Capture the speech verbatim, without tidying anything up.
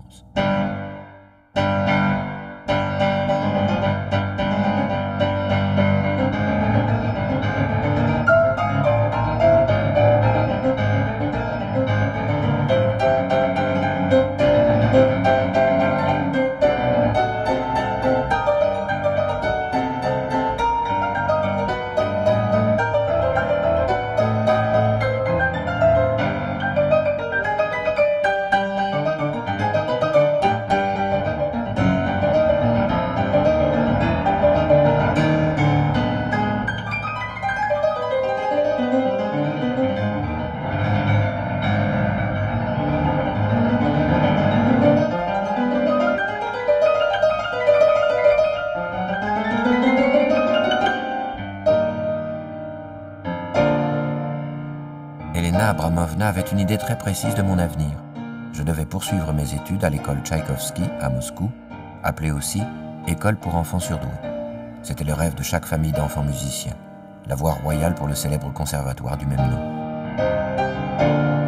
France. Elena Abramovna avait une idée très précise de mon avenir. Je devais poursuivre mes études à l'école Tchaïkovski à Moscou, appelée aussi École pour enfants surdoués. C'était le rêve de chaque famille d'enfants musiciens, la voie royale pour le célèbre conservatoire du même nom.